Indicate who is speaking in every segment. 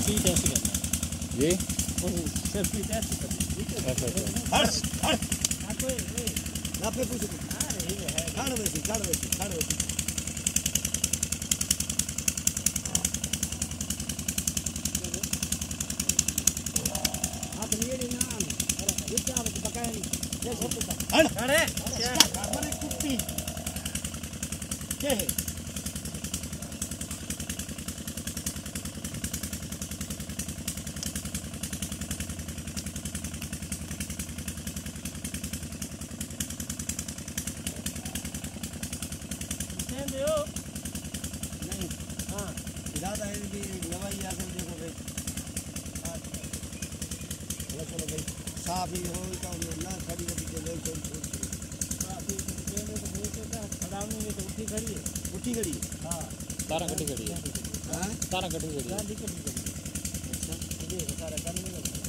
Speaker 1: speed test करना है
Speaker 2: जी
Speaker 1: sir speed test करना
Speaker 2: अच्छा
Speaker 3: हट ना पे पूछ छाड़ वैसी आप लिए ना ये क्या बकाया नहीं ये सब का
Speaker 1: अरे
Speaker 3: अरे कुत्ती क्या है नहीं हाँ ज़्यादा है कि नवाई आकर देखो भाई चलो भाई साफ ही हो तो ना खड़ी होती तो लोग छोड़
Speaker 1: उठी खड़ी है
Speaker 3: उठी खड़ी
Speaker 1: हाँ
Speaker 2: तारा कटी खड़ी है
Speaker 3: हाँ
Speaker 2: तारा कटी खड़ी है
Speaker 1: सारा काम नहीं करता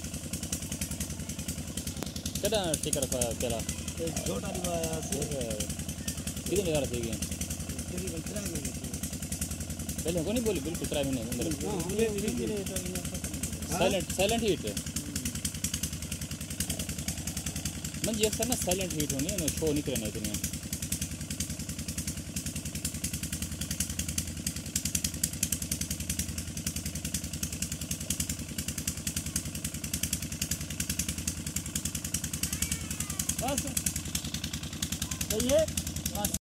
Speaker 2: केड़ा टिकर केला
Speaker 3: छोटा दिवाया से
Speaker 2: कितने निकाल थे गए
Speaker 3: तेरी बचरा में
Speaker 2: पहले को नहीं बोली बिल्कुल ट्राई में नहीं
Speaker 1: धीरे
Speaker 2: साइलेंट हीट है म्हणजे अक्सर ना साइलेंट हीट होनी है शो नहीं करना इतने
Speaker 1: बस सही है